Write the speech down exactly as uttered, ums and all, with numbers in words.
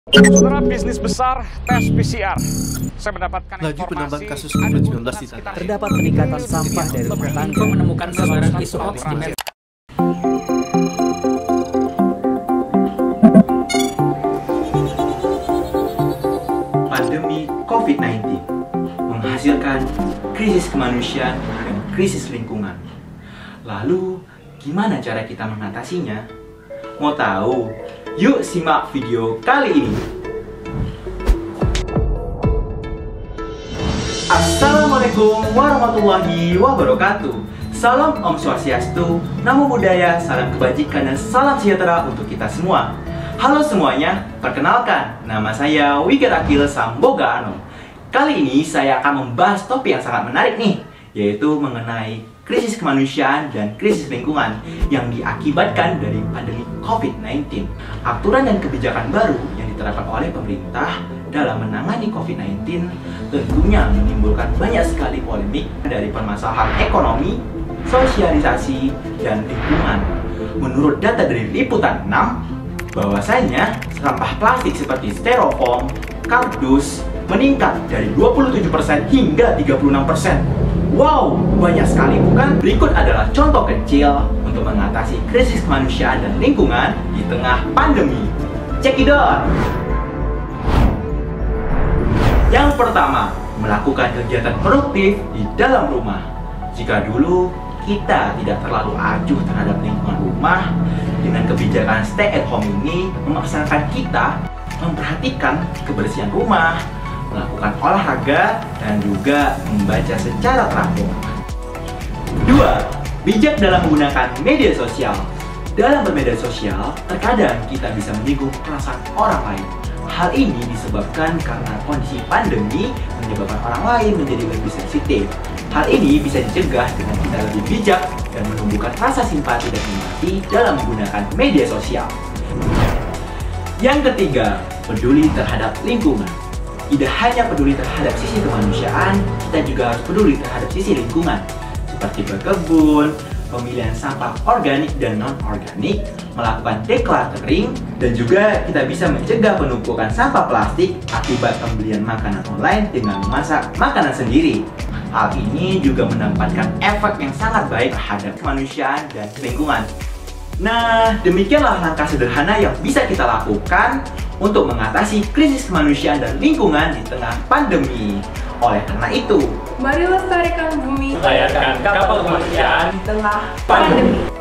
Saudara, bisnis besar tes P C R. Saya mendapatkan Laju penambahan informasi kasus ada covid sembilan belas di sekitar tanah. Terdapat peningkatan sampah dari rumah tangga. Menemukan sebarang isu hoax di media. Pandemi covid sembilan belas menghasilkan krisis kemanusiaan dan krisis lingkungan. Lalu, gimana cara kita mengatasinya? Mau tahu? Yuk simak video kali ini. Assalamualaikum warahmatullahi wabarakatuh. Salam Om Swastiastu, Namo Buddhaya, salam kebajikan dan salam sejahtera untuk kita semua. Halo semuanya, perkenalkan, nama saya Wiger Akil Samboga Anom. Kali ini saya akan membahas topik yang sangat menarik nih, yaitu mengenai krisis kemanusiaan dan krisis lingkungan yang diakibatkan dari pandemi covid sembilan belas. Aturan dan kebijakan baru yang diterapkan oleh pemerintah dalam menangani covid sembilan belas tentunya menimbulkan banyak sekali polemik dari permasalahan ekonomi, sosialisasi, dan lingkungan. Menurut data dari Liputan enam, bahwasanya sampah plastik seperti styrofoam, kardus meningkat dari dua puluh tujuh persen hingga tiga puluh enam persen. Wow, banyak sekali bukan? Berikut adalah contoh kecil untuk mengatasi krisis kemanusiaan dan lingkungan di tengah pandemi. Cekidot! Yang pertama, melakukan kegiatan produktif di dalam rumah. Jika dulu kita tidak terlalu acuh terhadap lingkungan rumah, dengan kebijakan stay at home ini memaksakan kita memperhatikan kebersihan rumah, melakukan olahraga, dan juga membaca secara teratur. Dua, bijak dalam menggunakan media sosial. Dalam bermedia sosial, terkadang kita bisa menyinggung perasaan orang lain. Hal ini disebabkan karena kondisi pandemi menyebabkan orang lain menjadi lebih sensitif. Hal ini bisa dicegah dengan kita lebih bijak dan menumbuhkan rasa simpati dan empati dalam menggunakan media sosial. Yang ketiga, peduli terhadap lingkungan. Tidak hanya peduli terhadap sisi kemanusiaan, kita juga harus peduli terhadap sisi lingkungan, seperti berkebun, pemilihan sampah organik dan non-organik, melakukan decluttering, dan juga kita bisa mencegah penumpukan sampah plastik akibat pembelian makanan online dengan memasak makanan sendiri. Hal ini juga mendapatkan efek yang sangat baik terhadap kemanusiaan dan lingkungan. Nah, demikianlah langkah sederhana yang bisa kita lakukan untuk mengatasi krisis kemanusiaan dan lingkungan di tengah pandemi. Oleh karena itu, mari lestarikan bumi, Layarkan kapal kemanusiaan di tengah pandemi. pandemi.